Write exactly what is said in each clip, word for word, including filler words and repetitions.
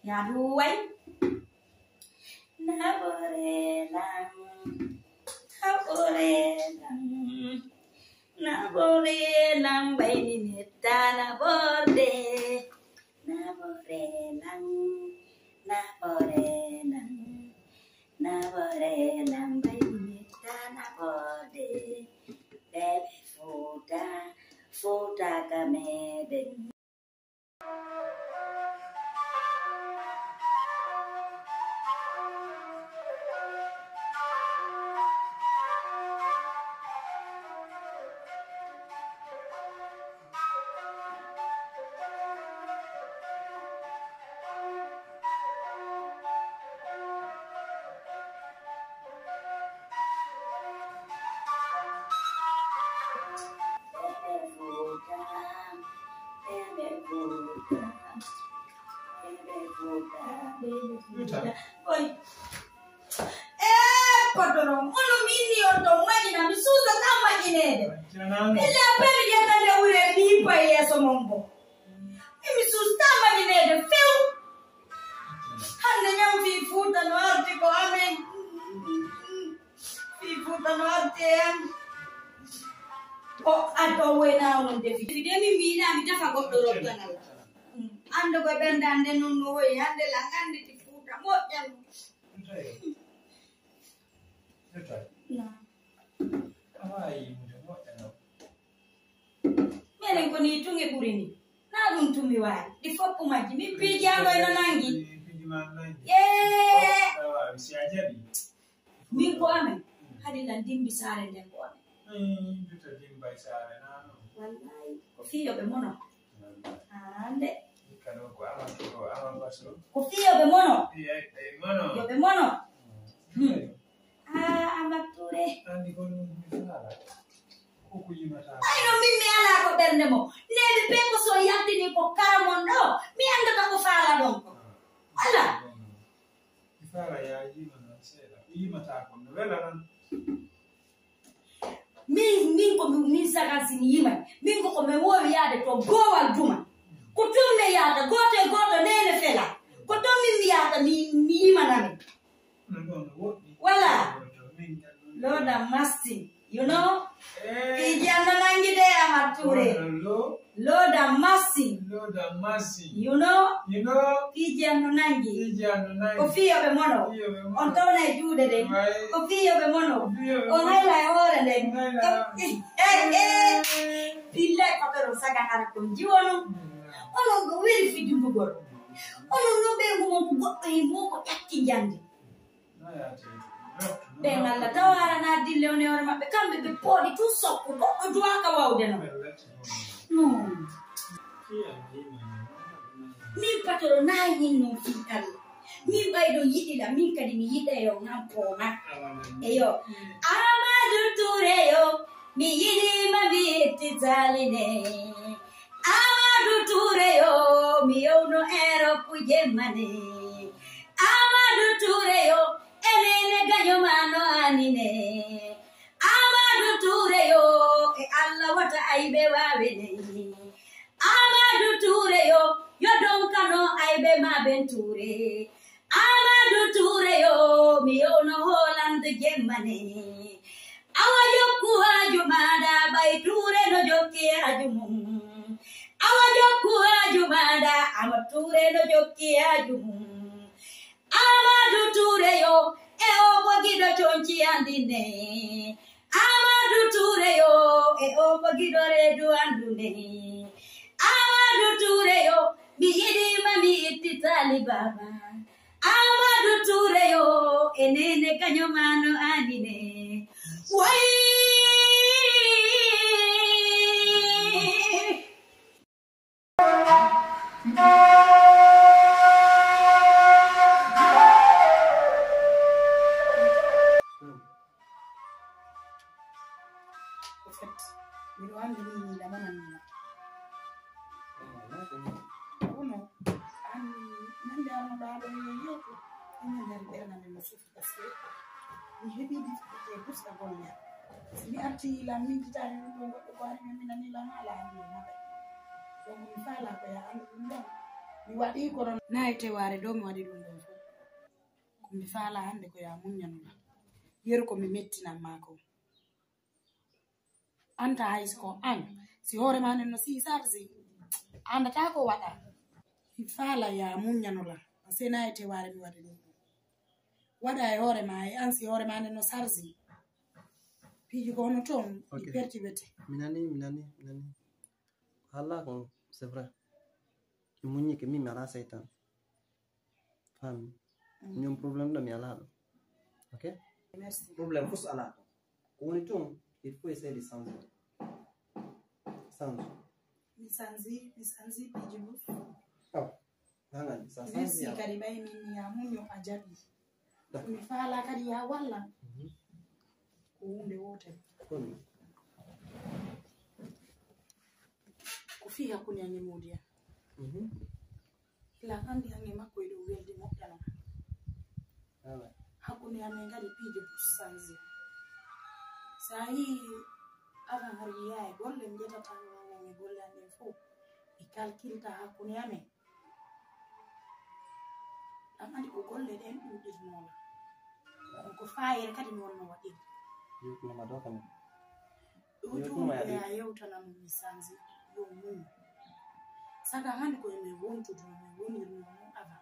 ya duwai na bore lang na bore lang na bore lang bay ni nita na bore na bore lang na bore lang na bore lang bay ni nita na bore baby fuda fuda kameden Oi. Eh, padrão, ono mini oto magina misuza kama maginede. Ele apeli ya kande ule lipa yeso mombo. Mimi susta maginede feu. Hande nyam fi futa no arte ko ame. Fi futa no arte. Oh, ato we na on de fi. Demi mi na mi tafa go do rota na. Ando ko benda ande nunno we hande la ande ti futa mo jam. No. Awai muda mo tano. Mene ko ni tunge burini. Na dum tumi wa. Di fopu maji mi piji ando ino nangi. Piji manangi. Eh. Awa si ajadi. Mi ko ame. Hadi la dimbi sare nden ko ame. Hmm, duta dimba sare nano. Wallahi. Ko fiyo be mono. Ande. Kano ko ama ko ama baso. Ko fiyo be mono. Eh eh mono. Yo be mono. Hmm. Ah, amature. Andi kono misala. Ko kuyimata. Ay no mimi ala ko bernde mo. Nebi peko so yatti ni ko karamondo. Mi anda ta ko fala don ko. Ala. Ifara ya yima na sela. Yimata ko no wela nan. Min min ko min saka sin yima. Min ko ko me wo yaade to gowal duma. Ko tumne yaada gote goto nene fela. Ko to min yaada mi yima nami. Wala. Lord have mercy. You know? Kijana nangi de amature. Lord have mercy. Lord have mercy. You know? You know? Kijana nangi. Kijana nangi. Kofiyo be mono. On tona jude de. Kofiyo be mono. On hela hore de. Eh eh. Pille kapero saga hara konjiwono. Ono go wiri fi dumbugor. Ono no be mo ko e mo ko yakki jandi. Bengal la tawara na dille one ore mabbe kambe be podi tu sokko do do aka wawde no no min patoro na yinno fikal min baydo yidila min kadi mi yide yo ngam poma eyo Amadu Ture yo mi yidi ma bitti taline Amadu Ture yo mi yono ero pujemane Amadu Ture yo enene ganyo mano anine Amadu Ture yo e alla wata aibe wabene Amadu Ture yo yo donkano aibe mabenture Amadu Ture yo mi ono Holland gemmane awa yokku ajumada bay Ture no jokki ajumum awa yokku ajumada ama Ture no jokki ajumum Amadu Ture yo e obo gido chonchi andine Amadu Ture yo e obo gido redu andune Amadu Ture yo mi yidi mami iti tali baba Amadu Ture yo enene kanyo mano andine wai mi arti la min titani ko ko ko ni min ni la mala andi ma so mi fala ko ya andi ndon mi waɗi kono nayi ware dow mi waɗi ɗum ɗon fof ko mi faala hannde ko ya muññanula yeru ko mi mettinan maako anta hayso ko an si hoore ma nden no si sarsi andata ko waɗa mi faala ya muññanula se nayi ware mi waɗi ɗum waɗa e hoore ma e an si hoore ma nden no sarsi piiji ko hono toon ɗi perti wete minani minani minani Allah ko c'est vrai muñi ke mi mara seytan fam ñom problème dam yalla do ok merci problème fus ala ko woni ton il faut essayer de changer changer mi sanzi mi sanzi piiji bus oh hanga sa merci changer kadi ɓay min ya muño a jaɓi mi faala kadi ya walla ko hunde wotere kono ko fi hakkunde ange modi en mhm ila andi ange makko e ɗo welde moƴƴano ala hakkunde amen kadi piije bus sanzi sa yi avant har wiya e golle mi ƴetata e golle amen fof mi calculta hakkunde amen ɗam andi ko golle ɗen ɗuɗirnola on ko fayere kadi mi wonno waɗiri yutno ma do kam ɗo jomɓe a yewtanamo mi sanzi yo mum saka hande koye min wontude min wonirno noon avant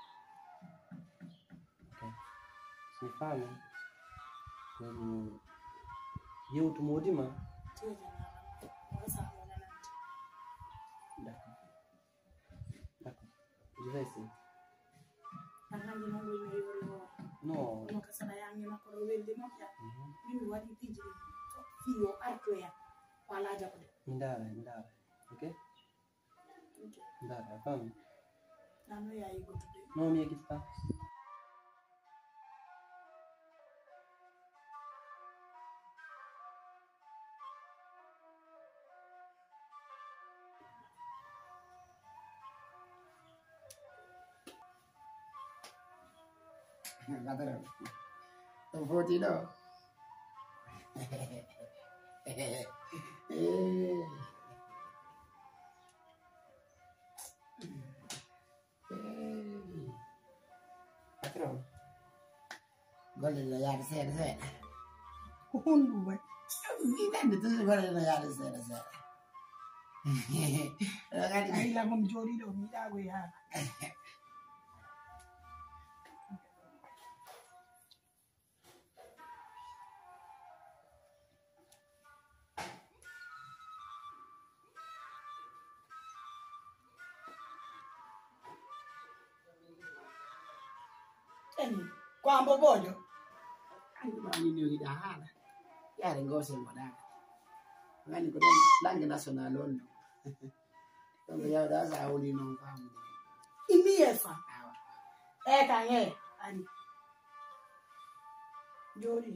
ok si fami ko yewtu modima tejenaa wasamonanante d'accord d'accord je vais essayer an hande noon goyno yori hoore non ono kasana yange makko ɗo welde moƴƴa mhm min mi waɗi piiji fiyo artoya wala jaɓde ndara ndara ok ndara fam nano yayi gotude non mi yegita Gatero. Ɗum foti ɗo. Gatero. Golle no yaade seeɗa seeɗa. ko honɗum way Mi nandi toujours golle no yaade seeɗa seeɗa. Ɗo kadi a yila momi jooɗiɗo mi yiɗago e haala eni ko ambo bojo andi ma ni no yiɗa haala. Yaade gosel waɗaka. Ngani ko ɗon langue national on ɗo. Donc yawɗa sa woni noon famude. imiye fa Awa. e kan e ani jooɗi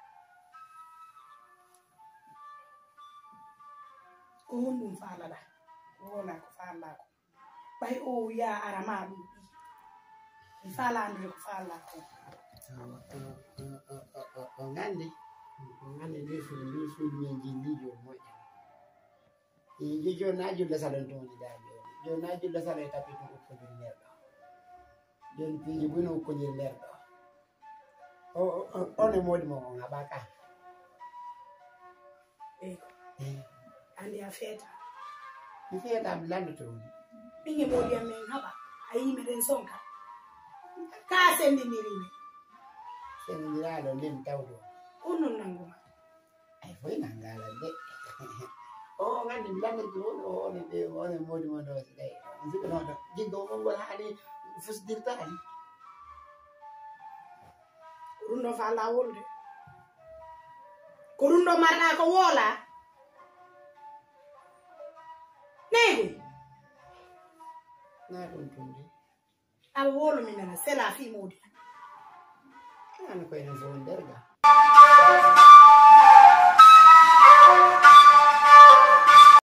ko honɗum faalaɗa ko wona ko faalla ko ɓay o wiya arama ɗum ɗi mi faala andude ko faalla ko O ngandi. O ngandi ndi fu ndi suudu men jillijo moƴƴa. Ji joni na julle salon to woni da joni. Joni na julle salon e tapi ɗum ukkodir nder ɗo. Joni piiji buni ukkodir nder ɗo. O on e modi mo on haɓaka. e andi a feeta Mi fiyata mi landoto woni. ɓinge moɗi amen haɓa a yimeɗen sonka ka sendinirime Sendiraɗo nden tawdo. on non nanguma Ay foy nangalan de. O ngandi mi landoto woni o on e on e modi mo ɗo ɗay. On siko noon ɗo. Jiggo mo ngol haali fusdirtaani. ko ɗum ɗo faalla wolde ko ɗum ɗo marɗa ko woola neygoy Na ɗum tunde. aɓa woolo min nana sela fi mawdi An ko enen fof nder ga.